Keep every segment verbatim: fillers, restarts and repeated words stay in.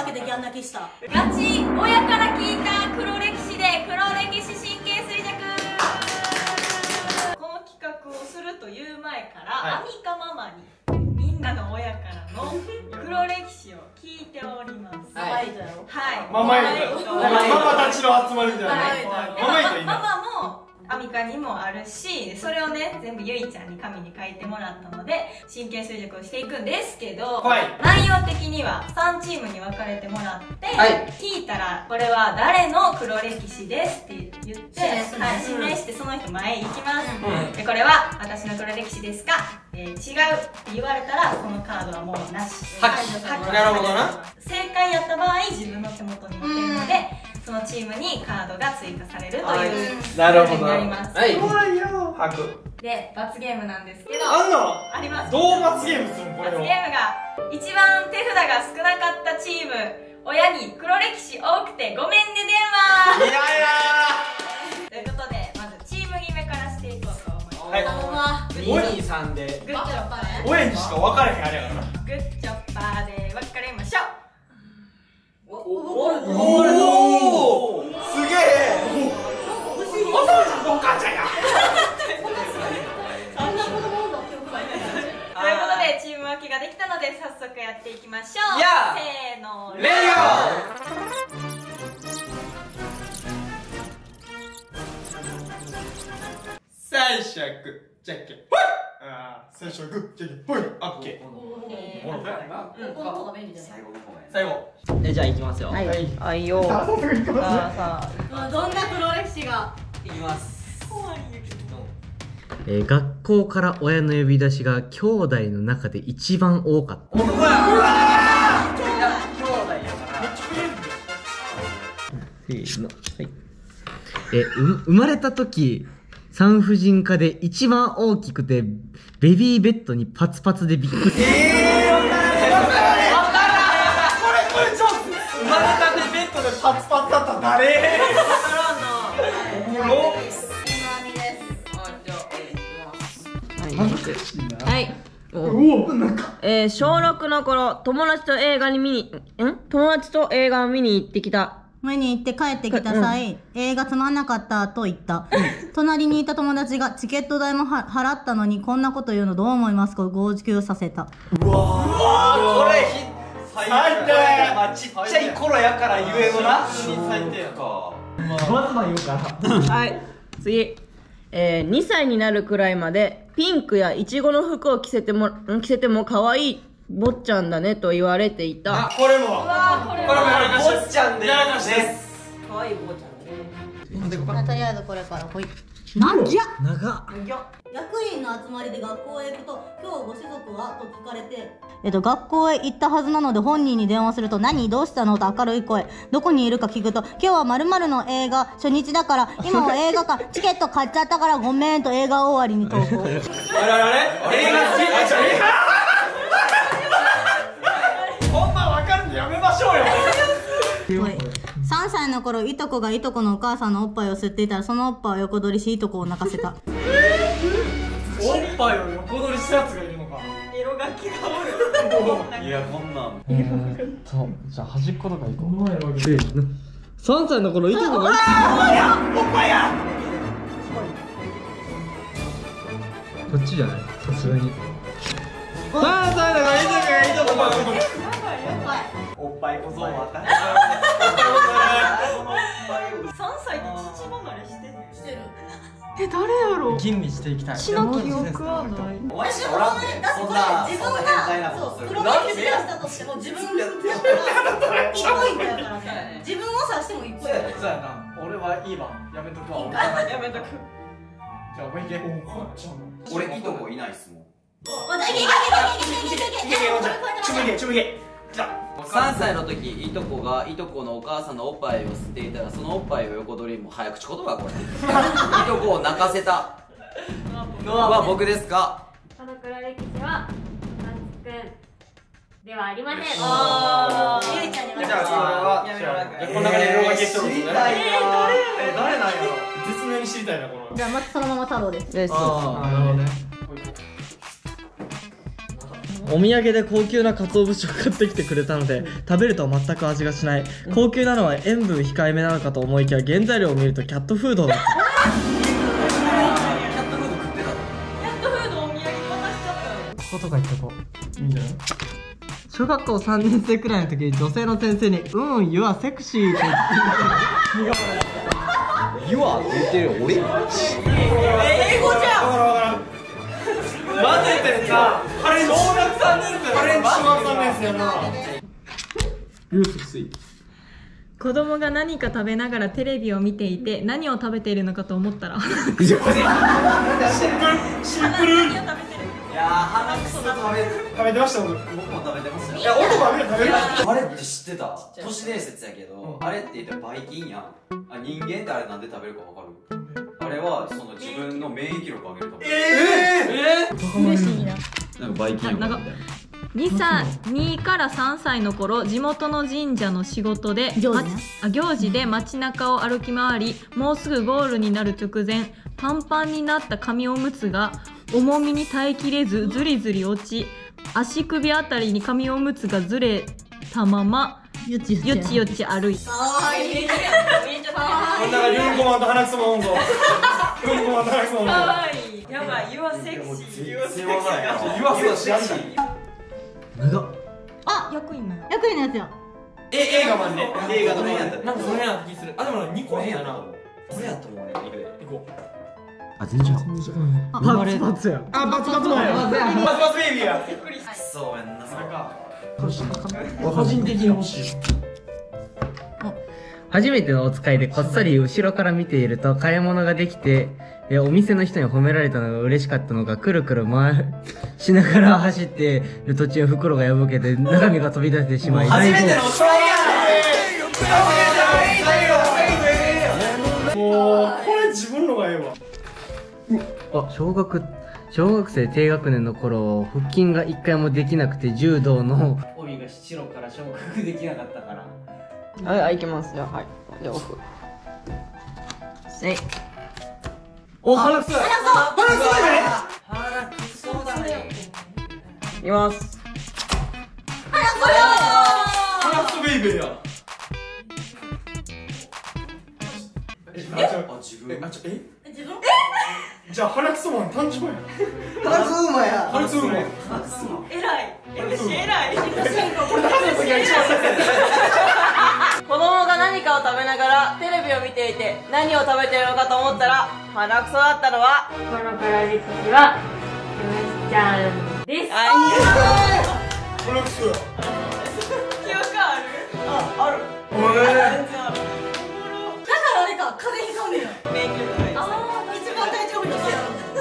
だけでギャン泣きした。 ガチ親から聞いた黒歴史で黒歴史神経衰弱。この企画をするという前から、はい、アミカママにみんなの親からの黒歴史を聞いております。 ママイトやろ。 はい。 ママイト。ママたちの集まりみたいな。 ママイトいいな。ママもアミカにもあるし、それをね全部ゆいちゃんに紙に書いてもらったので神経衰弱をしていくんですけど、はい、内容的にはさんチームに分かれてもらって、はい、聞いたらこれは誰の黒歴史ですって言って、はい、指名してその人前行きます、うん、でこれは私の黒歴史ですか、えー、違うって言われたらこのカードはもうなし、 なるほどな。 正解やった場合自分の手元に持ってるので、そのチームにカードが追加されるという形になります。 はい。怖いよ。吐く。 で、罰ゲームなんですけど。 あんの？ あります。 どう罰ゲームするのこれを？ 罰ゲームが一番手札が少なかったチーム、親に黒歴史多くてごめんね電話。いやいや。ということで、まずチーム決めからしていこうと思います。 はい。お兄さんで。 グッチョッパーで。 親にしか分からへんあれやから。 グッチョッパーで分かれましょう。 おおおすげえ。お父ちゃんとお母ちゃんや。 そんな子供の記憶がない。 ということでチーム分けができたので早速やっていきましょう。せーの。 レイオ。最初はグーじゃんけんぽい。ああ最初はグーじゃんけんぽい。オッケー。 この方が便利じゃない。 最後。 えじゃあ行きますよ。はい。 あいよ。さあさあどんな黒歴史が。 いきます。 えー、学校から親の呼び出しが兄弟の中で一番多かった。 男や。うわー。 兄弟やから。 せーの。はい。えー、う生まれた時産婦人科で一番大きくてベビーベッドにパツパツでびっくり。 えー、分からない分からない分からない。これこれちょっと生まれたてベッドでパツパツだったら誰？おもろ。 はい。えー、小ろくの頃、友達と映画に見に、ん友達と映画を見に行ってきた。 見に行って帰ってきた際、うん、映画つまんなかったと言った。隣にいた友達がチケット代もは払ったのにこんなこと言うのどう思いますか？号泣させた。 うわー、これひ最低。 まあちっちゃい頃やから言えのな。 最低やか。 まずは言うから。 はい、次。えー、にさいになるくらいまでピンクやイチゴの服を着せても着せても可愛い坊ちゃんだねと言われていた。 あ、これも。うわこれも。 これもやらかし坊ちゃんで。 やらかしです。 可愛い坊ちゃんね。 とりあえずこれからほい。なんじゃ。 長。 役員の集まりで学校へ行くと今日ご子息はと聞かれて、えっと学校へ行ったはずなので本人に電話すると何どうしたのと明るい声、どこにいるか聞くと今日は〇〇の映画初日だから今は映画館チケット買っちゃったからごめんと映画終わりに投稿。 あれあれあれ映画好き。こんなん分かるのやめましょうよ。 さんさいの頃いとこがいとこのお母さんのおっぱいを吸っていたらそのおっぱいを横取りしいとこを泣かせた。 おっぱいを横取りしたやつがいるのか。 色が気がおる。 いやこんなん。 えー、そうじゃあ端っことか行こう。せーの。さんさいの頃いとこが。 ああ、おっぱいやおっぱいや。 こっちじゃないさすがに。 さんさいの頃いとこがいとこのおっぱいこそまた。 さんさいで父離れしてる。 してる。 え、誰やろう。 吟味していきたい。 血の記憶はない。 お前しかおらんで。そんな自分そんな変態なことする。 が黒歴史出したとしても自分だったらいちポイントやからね。自分を指してもいちポイント。 そうやな。俺はいいわ。やめとくわ。 やめとく。 じゃあお前いけ。お母ちゃん。 俺いとこいないっすもん。 おじゃいけいけいけいけいけいけいけいけいけいけいけ。 ちょむげちょむげ。じゃ。 さんさいの時いとこがいとこのお母さんのおっぱいを吸っていたらそのおっぱいを横取りも早口言葉これいとこを泣かせたのは僕ですか？ この黒歴史は松くんではありません。 あーゆいちゃんにじゃあそれはやめろなじゃあこの中で色が消しとるんですね。 知りたいな。 え、誰なんやろ。絶妙に知りたいなこの。 じゃあまずそのまま太郎です。 です。 ああ、なるほどね。 お土産で高級な鰹節を買ってきてくれたので食べると全く味がしない。高級なのは塩分控えめなのかと思いきや原材料を見るとキャットフードだった。 キャットフード食ってた。キャットフードお土産渡しちゃったの。 こことか言っとこう。いいんじゃない？小学校さんねん生くらいの時に女性の先生に「うん、You are sexy」って言って 「You are」って言ってるよ俺。 英語じゃん。 混ぜてるさ、カレン小学さんねん生、カレン小学さんねん生やな。ユーセクシー。 子供が何か食べながらテレビを見ていて何を食べているのかと思ったらシンプルシンプル。 いやー、鼻くそ食べる。 食べてました僕。 僕も食べてましたよ。 いや、俺も食べる食べる。 あれって知ってた？都市伝説やけど、あれって言ったらばい菌やん。あ、人間ってあれなんで食べるかわかる？あれはその自分の免疫力上げるため。 えー、 えー、嬉しいな。 なんかばい菌なんかにからさんさいの頃、地元の神社の仕事で行事ねあ行事で街中を歩き回り、もうすぐゴールになる直前、パンパンになった紙おむつが重みに耐えきれずずりずり落ち、足首あたりに紙おむつがずれたままよちよちよち歩いた。 こんながユンコマンと鼻くそもんぞ。ユンコマンと鼻くそもんぞ。 かわいい。やばい、You are sexy。You are sexy。 You are sexy。 長っ。 あ、役員のよ。 役員のやつよ。 え、映画マジで。 映画のねやった。 なんかそれやった気する。あ、でもにこやな。 これやと思うね。行くで。 行こう。 あ、全然違う。 パツパツや。 あ、バツバツマンや。バツバツベイビーや。 そうやんな、それか。 個人的に欲しい。 初めてのお使いでこっそり後ろから見ていると買い物ができて、えお店の人に褒められたのが嬉しかったのが、くるくる回しながら走ってる途中袋が破けて中身が飛び出してしまい、 初めてのお使いや。もうこれ自分のがええわ。 あ、小学小学生低学年の頃、腹筋が一回もできなくて柔道の帯が白から昇格できなかったから。 はい、はい、いきます。じゃあ、はい。じゃあ、奥。せい。 お、鼻くそや。鼻くそやね。 鼻くそだね。 いきます。 鼻くそベイベーや。 あ、自分。 あ、ちょ、え？ 自分？ じゃあ鼻くそマン誕生や。 鼻くそ馬や。 鼻くそ馬。 えらい。エムシー えらい。 子供が何かを食べながらテレビを見ていて何を食べているのかと思ったら鼻くそだったのはこのから歴史はむしちゃんです。 鼻くそや。 記憶ある？ あ、ある。 お前。 全然ある。 だからあれか、風邪ひかんねや。 免疫力ない。 ああ、一番大丈夫ですよ。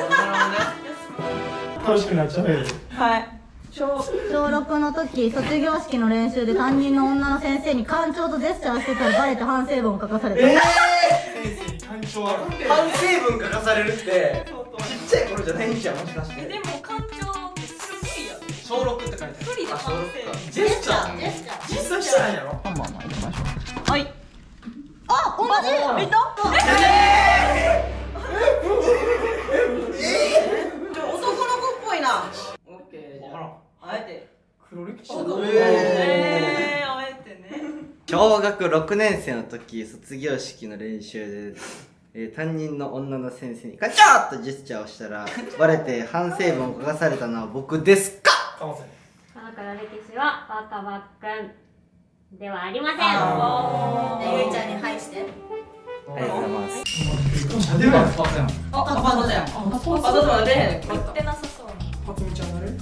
楽しくなっちゃうよ。 はい。小ろくの時、卒業式の練習で担任の女の先生に干潮とジェスチャーしてたらバレて反省文を書かされた。 ええ。先生に感情は。 反省文書かされるってちっちゃい頃じゃないんじゃん、もしかして。 でも感情ってする無理や。 小六って書いてある。 無理で反省。 ジェスチャー。 ジェスチャー。 実際してないやろ。 まあまあ、行きましょはい。 あ、同じ。 いた？ う。男の子っぽいな。オッケー。 わからん。 あえて。 黒歴史。 えー、あえてね。 小学ろくねん生の時、卒業式の練習で、えー担任の女の先生にガチャーッとジェスチャーをしたらバレて反省文を書かされたのは僕ですか？ かもせん。 このから歴史はバカバッくんではありません。 ゆいちゃんにはいして。 ありがとうございます。 出るやん。パツやん。 あ、パパだよ。パパだよ。出へん。 言ってなさそうな。 パツミちゃんなれ。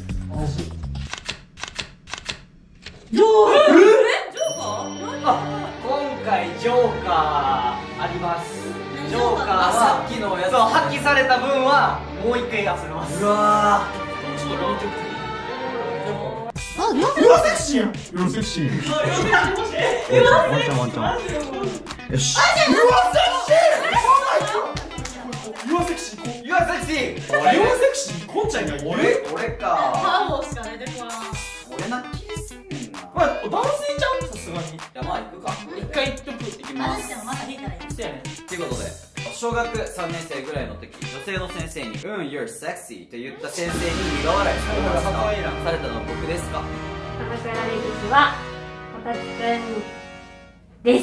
今回ジョーカーあります。ジョーカーあ、 はさっきのやつ。 そう発揮された分はもう一回遊べます。 うわあ、ようわセクシーやん。うわセクシー。 ワンちゃんワンちゃん。よし。 うわセクシー。 ー、You are sexy。 うわセクシー。こんちゃんが言う。 俺俺か。 ハーモしか出てこない。 俺な気すんねんな。 まあ男性ちゃんさすがに。 いや、まあ行くか。 一回言っとく。 行きます。 私でもまだ引いたらいい。 そうやね。 ということで、よし小学さんねん生ぐらいの時、女性の先生に「うん、you're sexy」と言った先生に苦笑いされました。されたのは僕ですか？ 鎌倉根岸はこたつくんです。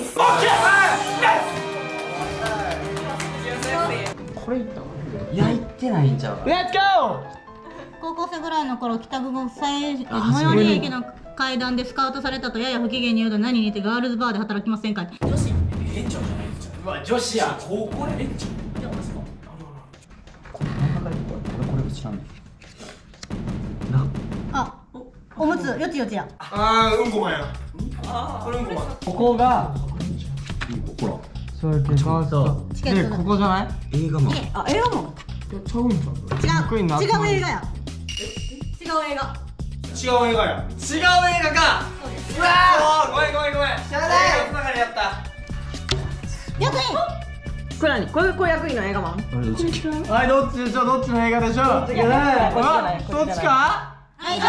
これいったの？いや、いってないんちゃうか。 レッツゴ高校生ぐらいの頃、北国最最寄り駅の階段でスカウトされたとやや不機嫌に言うと何に似てガールズバーで働きませんか？女子えんちゃんじゃないんですか。うわ、女子や。高校でえんちゃん。いや、ですか。 これ真ん中にこれこれこれ知らんねんな。 あ、おむつよちよちや。 あー、うんこまんや。あー、これうんこまん。 ここがほらそうやってそうチケットだでここじゃない映画マン。 あ、映画もちゃうんじゃん。 違う違う映画や。違う映画。 違う映画や。違う映画か。うわー、ごめんごめんごめん。知らない。映画の中でやった。 役員。 これ何？これこれ役員の映画マン？ はいどっちでしょうどっちの映画でしょうこっちじゃないこっちじゃないそっちかはい、ど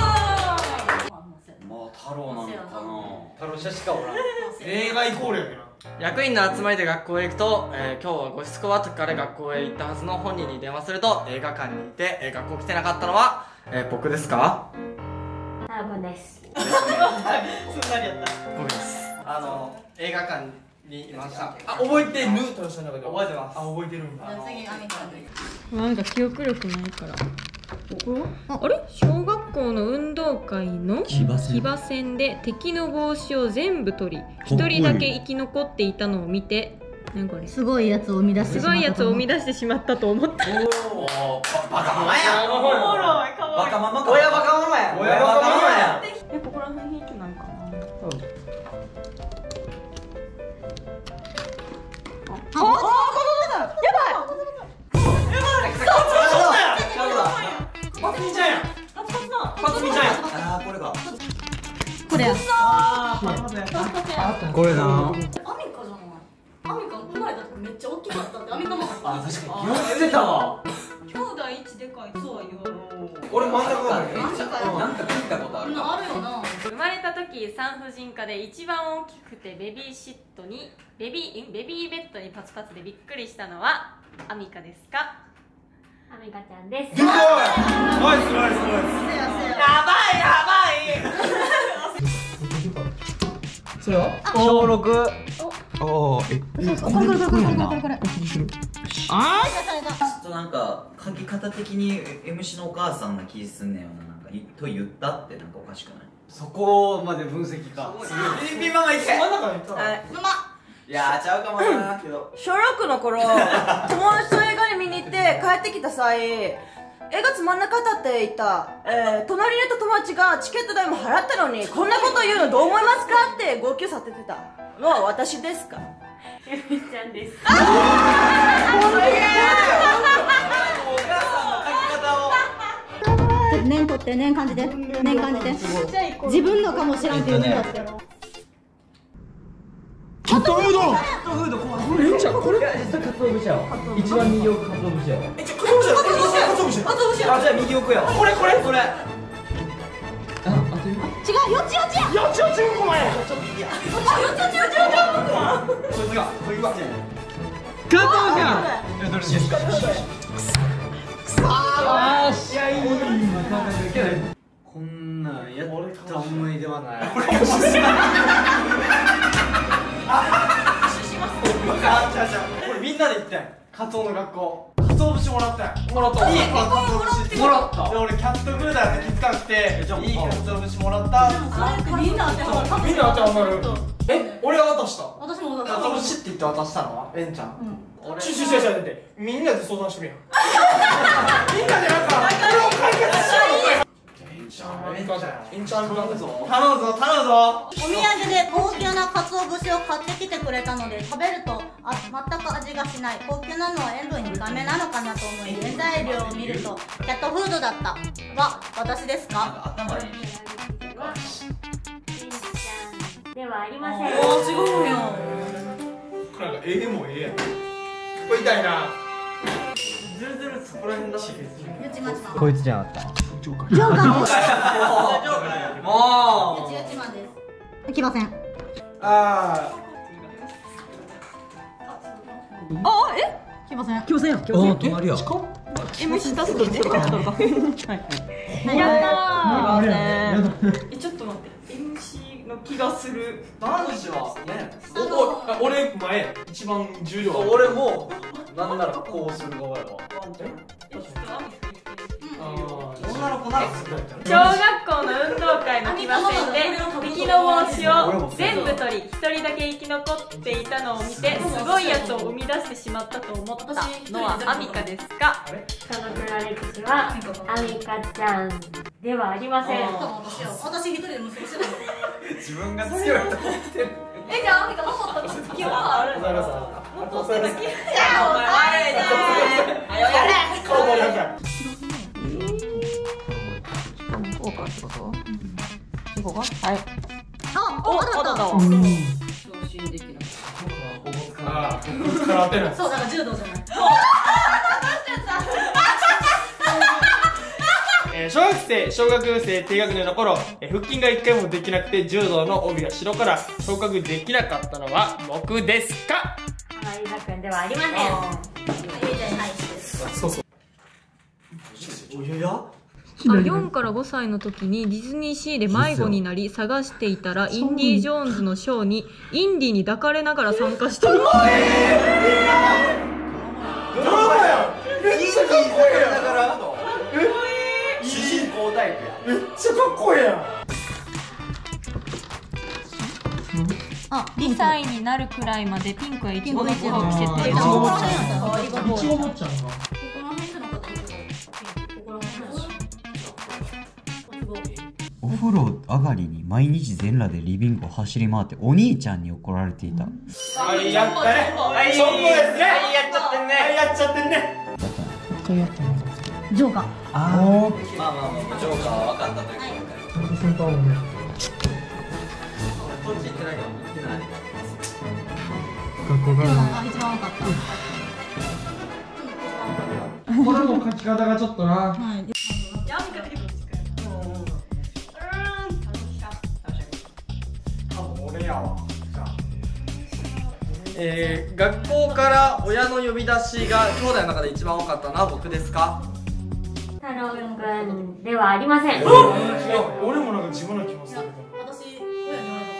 うまあ太郎なのか太郎しかおらん。映画イコールやけど。 役員の集まりで学校へ行くと、えー、今日はごしつこはとから学校へ行ったはずの本人に電話すると映画館にいて、えー、学校来てなかったのは、えー、僕ですか？ 多分です。 すんなりやった。 僕です。あの映画館にいました。 あ、覚えてるとしたんだけど。覚えてます。あ、覚えてるんだ。 次、アミちゃんで。 なんか記憶力ないからあれ小学校の運動会の騎馬戦で敵の帽子を全部取り一人だけ生き残っていたのを見てなんかねすごいやつを生み出してしまった。 すごいやつを生み出してしまったと思った。 おお、バカママや。 おもろい。 バカママか。 親バカママや。親バカママや。 え、ここら辺ヒントなんかな。 あ、あ、 パツミちゃんや。パツパツミちゃんや。 あー、これか。 これや。 これな。 アミカじゃない。アミカ生まれた時めっちゃ大きかったってアミカも。 あ、確かに。言ってたわ。 兄弟一でかいそうは言われる。 俺真ん中だね。 なんか聞いたことあるか。 あるよな。 生まれた時産婦人科で一番大きくてベビーシットにベビーベビーベッドにパツパツでびっくりしたのはアミカですか？ アミカちゃんです。 すごい。ナイスナイスナイス。やばいやばい。 それは小六。 おお、え、 これこれこれこれこれこれこれ。 あちょっとなんか書き方的に エムシー のお母さんな気すんねんよな。なんかと言ったってなんかおかしくない？ そこまで分析か。ピンピンママいけ。真ん中に行ったの。 ママ。 いやーちゃうかもなけど。 小学の頃、友達と映画に見に行って帰ってきた際、映画つまんなかったって言った、えー、隣にいた友達がチケット代も払ったのにこんなこと言うのどう思いますかって号泣させてたのは私ですか？ ゆみちゃんです。 お母さんの書き方を。 念取って念感じて念感じて。自分のかもしれんって言うんだって。 キャットフード。 フード怖い。 これいいんちゃう？これ実はカツオ節やわ。一番右奥カツオ節やわ。 え、ちょ、カツオ節や。カツオ節。カツオ節や。あ、じゃあ右奥や。これこれこれ。 あ、あという。 違う、よちよちや。 よちよちうんこまんや。 よちよちよちよちよちよち。 そいつが、そいつが。 カツオじゃん。 え、どれですか？ あーし。いやいい。 こんなんやった思い出はない。 これみんなで行ったん。カツオの学校。カツオ節もらったん。もらった。いいカツオ節もらった。で、俺キャットフードやって気づかなくて、いいキャット節もらった。 みんな当てはまる。 みんな当てはまる。え、俺が渡した。 私も渡カツオ節って言って渡したのはえんちゃん。シュシュシュシュってみんなで相談してるやん。みんなでなんかこれを解決しよう。えんちゃん、えんちゃん、えんちゃん頼むぞ。頼むぞ、頼むぞ。 お土産で高級な鰹節を買ってきてくれたので食べるとあ全く味がしない。高級なのは塩分控えめなのかなと思い原材料を見るとキャットフードだった。は私ですか？ 頭いい。 ゆみちゃんではありません。 おー、すごいよ。 これなんかええもんええやん。これ痛いな。ずるずるそこら辺だし。 よちまちまん。 こいつじゃなかった。 ジョーカーです。 もよちよちまんです。来ません。 ああ、え騎馬戦騎馬戦や。ああ、隣や。 エムシー タスクで。 やったー。え、ちょっと待って。エムシー の気がする。 男子はね。お、俺前一番重量。 俺もなんならこうする側やわ。 女の子なら小学校の運動会の騎馬戦で敵の帽子を全部取り一人だけ生き残っていたのを見てすごいやつを生み出してしまったと思ったのはアミカですか？ 鎌倉歴史はアミカちゃんではありません。 私一人で息子してたの。 自分が強いと思ってる。 え、じゃあアミカ残った記憶はあるの？残ってた記憶。いや、お前悪いねー。やれ。 顔もやる。 こうかってこと？ここが？はい。 あ、お、当たった。 昇進できない。 ああ、使ってる。 そう、だから柔道じゃない。 えー、小学生、小学生低学年の頃、えー、腹筋が一回もできなくて柔道の帯が白から昇格できなかったのは僕ですか？ 浜井田くんではありません。 そうそう。おやや？ あ、よんからごさいの時にディズニーシーで迷子になり探していたらインディ・ジョーンズのショーにインディに抱かれながら参加してる。 ドラマや。めっちゃかっこいいやん。だから主人公タイプや。めっちゃかっこいいやん。 あ、 にさいになるくらいまでピンクやイチゴの服を着せていちご坊ちゃんやった。いちご坊ちゃんが。 お風呂上がりに毎日全裸でリビングを走り回ってお兄ちゃんに怒られていた。 はい、やったね。はい、そこですね。はい、やっちゃってんね。はい、やっちゃってんね。 一回やったの。 ジョーカー。 ああ。 まあまあまあ、ジョーカーは分かったということで。 先輩もね。 こっち行ってないかも。行ってない。 学校が。 あ、一番多かった。 これも書き方がちょっとな。 はい。 えー、学校から親の呼び出しが兄弟の中で一番多かったのは僕ですか？ 太郎くんではありません。 俺もなんか自分の気もするけど。 私、親に言われ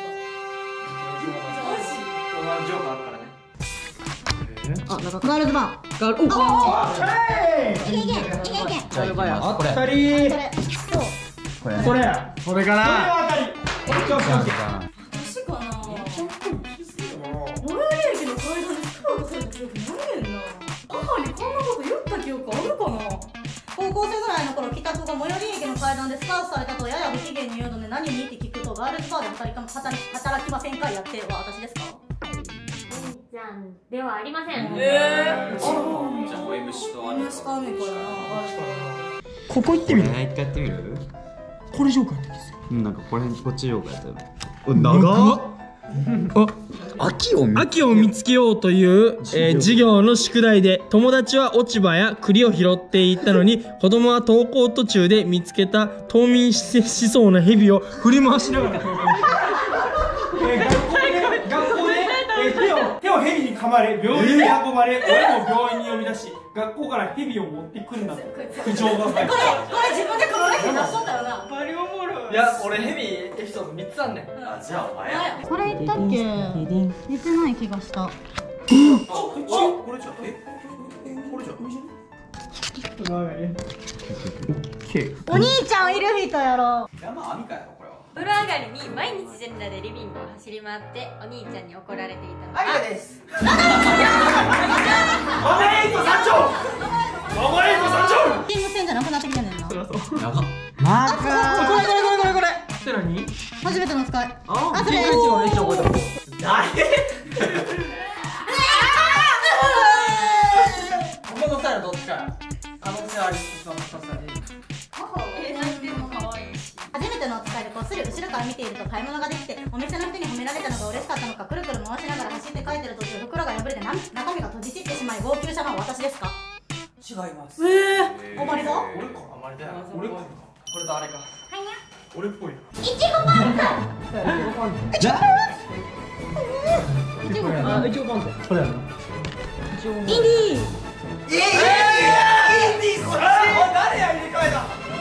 ジョーカーあるからね。 た。あ、なんかガールズバー。 ガール、おいけいけいけいけいけ。 ガールバヤ。 あ、これ。 それ。そう。 これ。 これや。これかな。 私かな。最寄り駅の階段でスカウトされた記憶ないねんな。母にこんなこと言った記憶あるかな。高校生ぐらいの頃、帰宅後最寄り駅の階段でスカウトされたとやや不機嫌に言うので何にって聞くとガールズバーで働き働き働きませんかやっては私ですか？ ちゃんではありません。 えー、じゃあお エムシー とある。 しかねこれな。 ここ行ってみる。 一回やってみる？ これジョーカーやったんですよ。 うん、なんかこれこっちジョーカーやったよ。お、長っ。あ、秋を見秋を見つけようという、えー、授業の宿題で友達は落ち葉や栗を拾っていったのに子供は登校途中で見つけた冬眠しそうな蛇を振り回しながら登校えー、学校で学校で、えー、手を手を蛇に噛まれ病院に運ばれ、俺も病院に呼び出し学校から蛇を持ってくるんだと苦情が入った。 これこれ自分で黒歴史出しとったよな。 バリおもろい。 いや、俺蛇エピソードみっつあんねん。 あ、じゃあお前や。 これ言ったっけ？言ってない気がした。 あ、これじゃ、えこれじゃ。 お兄ちゃんいる人やろ。 山網かやろこれは。 風呂上がりに毎日全裸でリビングを走り回ってお兄ちゃんに怒られていたのはアミカです。ママエイト山頂。ママエイト山頂。 チーム戦じゃなくなってきてんねんな。 そりゃそう。 長っ。 マあ、 ーカこれこれこれこれこれ。 って何？ 初めての使い。 あ、 あ、それ。 一応俺一応覚えてます。ここの際はどっちか可能性あり一番二つあり。 え、なんでも可愛いし。 初めてのお使いでこっそり後ろから見ていると買い物ができてお店の人に褒められたのが嬉しかったのかくるくる回しながら走って帰ってる途中袋が破れてな中身が閉じ散ってしまい号泣したのは私ですか？ 違います。 ええー、おまりだ？ 俺か、あまりだよ。俺か。これとあれか。俺っぽい。 いちごパンツ。 じゃあ、一応パンツ。これやな。 インディー。 ええインディーこっち。誰や入れ替えた。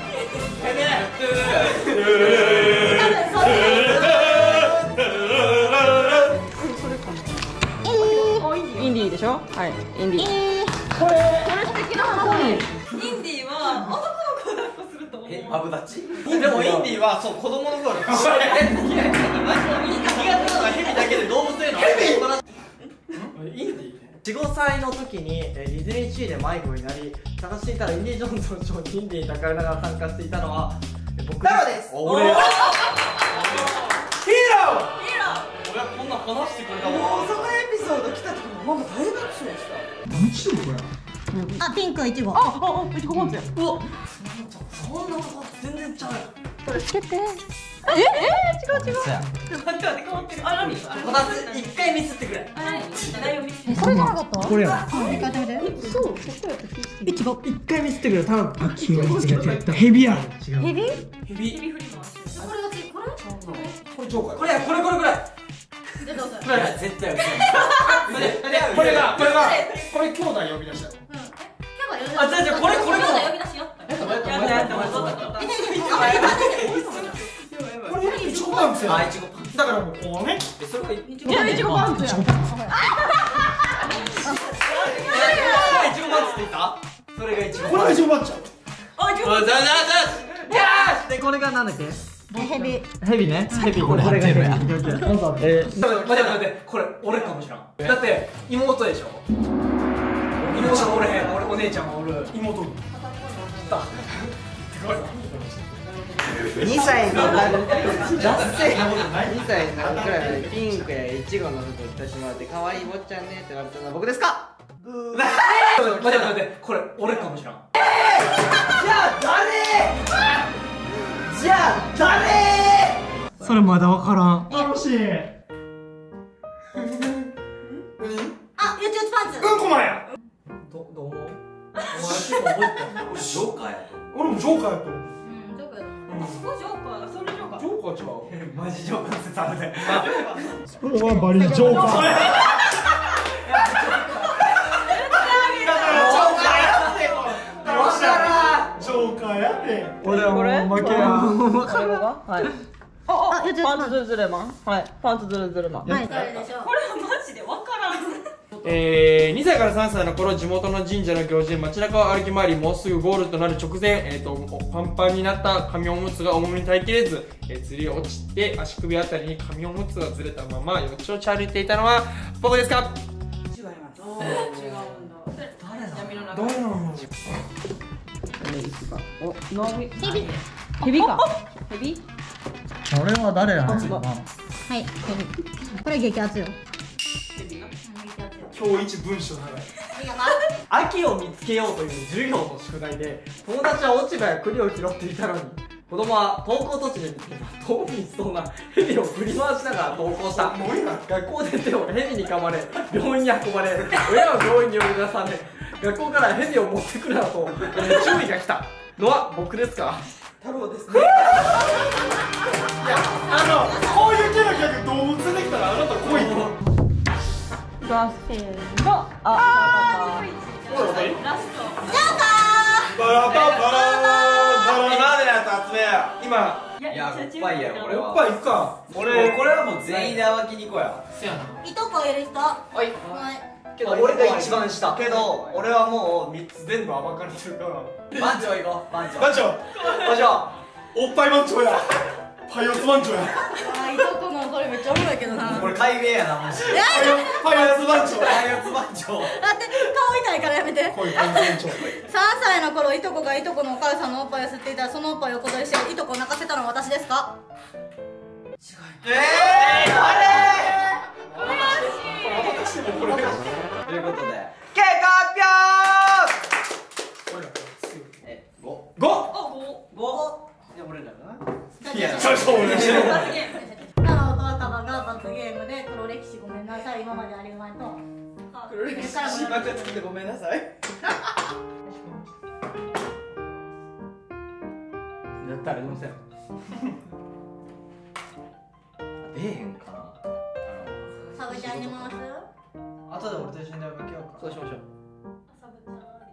インディーでしょ。はい、インディー。 これこれ素敵な話。インディーは男の子を抱っこすると思う。 え、マブダチ？ でもインディーはそう子供の頃。 え、いやいや、マジで苦手なのがヘビだけで動物への。ヘビ？インディー？よん、ごさいの時にディズニーシーで迷子になり探していたらインディ・ジョーンズのショーにインディーに抱かれながら参加していたのは僕です。俺ヒーロー。俺はこんな話してくれたもん。 もうそのエピソード来た時もママ大爆笑した。 何してんのこれ。 あ、ピンクいちご。 あ、あ、いちごパンツや。うわ、 そんなこと全然ちゃうやん。 これつけて。え、え、違う違う。 待って待って変わってる。あ、何？ こたつ一回ミスってくれ。 あ、何？何を見せて？ え、それじゃなかった？ これや。 一回やってみて。 そう、そこやった気がする。 え、違う。 一回見せてくれ。頼む。あ、君は間違ってた。ヘビや。違う。 ヘビ？ ヘビ。 ヘビ振り回して。これがち、これ？ これジョーカー。これこれこれこれ。 でどうぞ。 いや、絶対嘘。 これがこれがこれ兄弟呼び出したよ。あ、じゃじゃこれこれ呼び出しよ。やったやったやった。 これいちごパンツや。 あ、いちごパンツ。 だからもうこうね。 え、それがいいや、いちごパンツや。 ちごパンツって言った？それがいちご。 これがいちごパンツや。 あ、いちご。 あ、じゃじゃじゃ。 でこれがなんだっけ？ ヘビ。 ヘビね。ヘビこれこれがヘビ。え、待って待ってこれ俺かもしれん。だって妹でしょ。妹が俺へん。俺お姉ちゃんがおる。妹。 にさいになる脱線にさいになるくらいまでピンクやイチゴの服を着させてもらって可愛い坊ちゃんねって言われたのは僕ですか？ 待って待ってこれ俺かもしれん。じゃあ誰？じゃあ誰？ それまだわからん。 楽しい。 あ、よちよちパンツ。 うんこマンや。どどう思う？お前結構覚えてた。 俺ジョーカーやと。 俺もジョーカーやと思う。 うん、ジョーカーやと思う。あそこジョーカーだ。それジョーカー。 ジョーカー違う。マジジョーカー説あるで。 それはバリジョーカー。 だからジョーカーやってよ。ジョーカーやって。 俺はもう負けや。 はい。あ、あ、パンツズルズルマン。はい、パンツズルズルマン。 はい、誰でしょう。 これはマジでわからん。 えー、にさいからさんさいの頃、地元の神社の行事で街中を歩き回り、もうすぐゴールとなる直前、えーと、パンパンになった紙おむつが重みに耐えきれず、えー、ずり落ちて足首あたりに紙おむつがずれたままよちよち歩いていたのは僕ですか？ 違います。違うんだ。誰だ？闇の中。 誰なの？ お、ノビ。ヘビ。ヘビか。ヘビ。 これは誰なの？ はい、これ激アツよ。 今日一文章長い。秋を見つけようという授業の宿題で、友達は落ち葉や栗を拾っていたのに、子供は登校途中で見つけた遠見しそうなヘビを振り回しながら登校した。学校で手をヘビに噛まれ、病院に運ばれ、親は病院に呼び出され、学校からヘビを持ってくるなと、えー、注意が来たのは僕ですか？太郎ですね。いや、あの、こういうキャラ逆動物出てきたらあなた来いと。 ガセンが、あ、 ラスト。 バラバラバラ今までのやつ集めや。今。 いや、おっぱいやろ、俺は。 おっぱい行くか。 俺、これはもう全員であわきに行こうや。 せやな。 いとこいる人。ははい。 い。 けど俺が一番下。けど俺はもう三つ全部暴かれてるから。 番長行こう、番長。 番長。番長。おっぱい番長や。パイオツ番長や。 あ、いとこのそれめっちゃおもろいけどな。 これ海名やな、マジで。 パイオツ番長。 パイオツ番長。 だって顔痛いからやめて。 こいパイオツ番長。 さんさいの頃、いとこがいとこのお母さんのおっぱいを吸っていたら、そのおっぱいを横取りしていとこを泣かせたのは私ですか？ えー、誰？ ということで、 結果発表。 え、ご。 五。 ご。じゃあ俺らかな。 いや、そうそう俺。 太郎と若葉が罰ゲームで黒歴史ごめんなさい、今までありがとう。 黒歴史しまくってごめんなさい。誰のせい？出えへんかな。 サブちゃんに回す？ 後で俺と一緒に出かけようか。そうしましょう。 サブちゃん。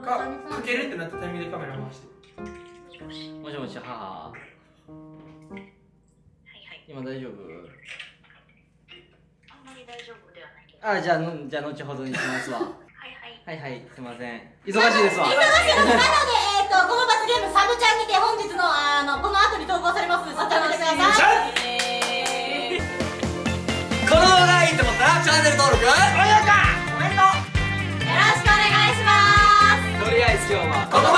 かかけるってなったタイミングでカメラ回して。 もしもし、母。はいはい。今大丈夫？ あんまり大丈夫ではないけど。 あ、じゃあ、のじゃあ後ほどにしますわ。はいはい、すいません。忙しいですわ。 忙しいので、なので、えっと、この罰ゲーム、サブちゃんにて本日の、あの、この後に投稿されますので、そちらを見てください。 この動画がいいと思ったら、チャンネル登録、高評価、コメント、よろしくお願いします。とりあえず今日は、ここまで。